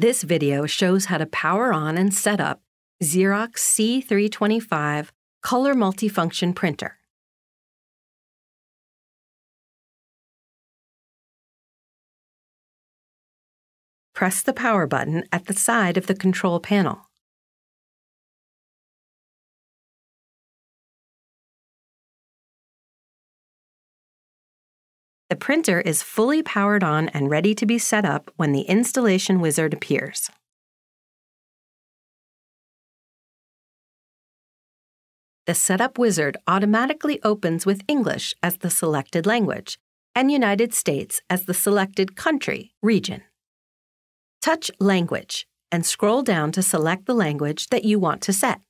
This video shows how to power on and set up Xerox C325 Color Multifunction Printer. Press the power button at the side of the control panel. The printer is fully powered on and ready to be set up when the installation wizard appears. The Setup wizard automatically opens with English as the selected language and United States as the selected country, region. Touch Language and scroll down to select the language that you want to set.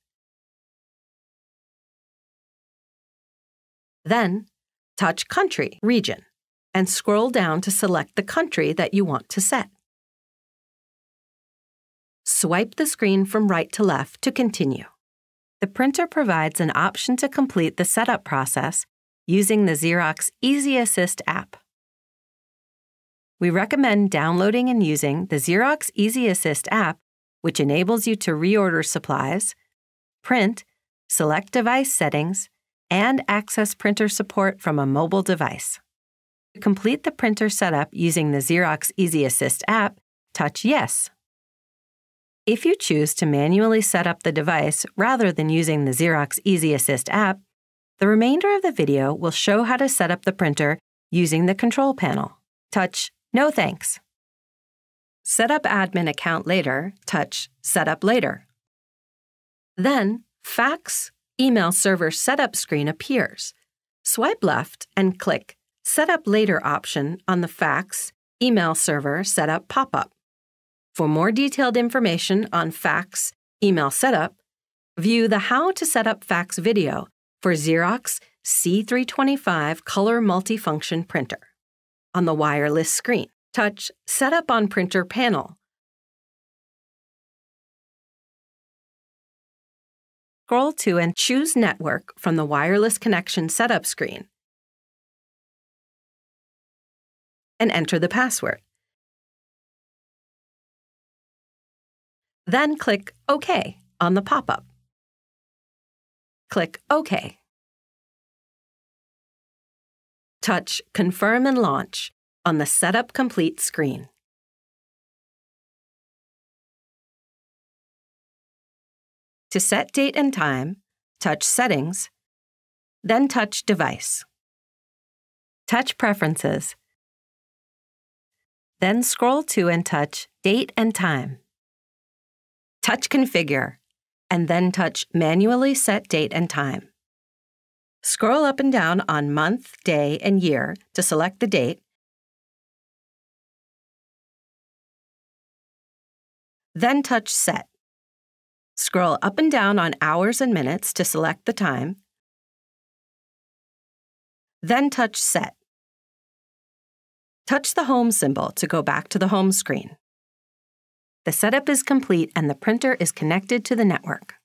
Then, touch Country, Region, and scroll down to select the country that you want to set. Swipe the screen from right to left to continue. The printer provides an option to complete the setup process using the Xerox Easy Assist app. We recommend downloading and using the Xerox Easy Assist app, which enables you to reorder supplies, print, select device settings, and access printer support from a mobile device. To complete the printer setup using the Xerox Easy Assist app, touch Yes. If you choose to manually set up the device rather than using the Xerox Easy Assist app, the remainder of the video will show how to set up the printer using the control panel. Touch No Thanks. Set up admin account later, touch Set up later. Then, Fax Email Server Setup screen appears. Swipe left and click Set up Later option on the Fax Email Server Setup pop-up. For more detailed information on fax email setup, view the How to Set Up Fax video for Xerox C325 Color Multifunction Printer. On the wireless screen, touch Setup on Printer panel. Scroll to and choose Network from the Wireless Connection Setup screen and enter the password. Then click OK on the pop-up. Click OK. Touch Confirm and Launch on the Setup Complete screen. To set date and time, touch Settings, then touch Device. Touch Preferences, then scroll to and touch Date and Time. Touch Configure, and then touch Manually Set Date and Time. Scroll up and down on month, day, and year to select the date. Then touch Set. Scroll up and down on hours and minutes to select the time. Then touch Set. Touch the Home symbol to go back to the home screen. The setup is complete and the printer is connected to the network.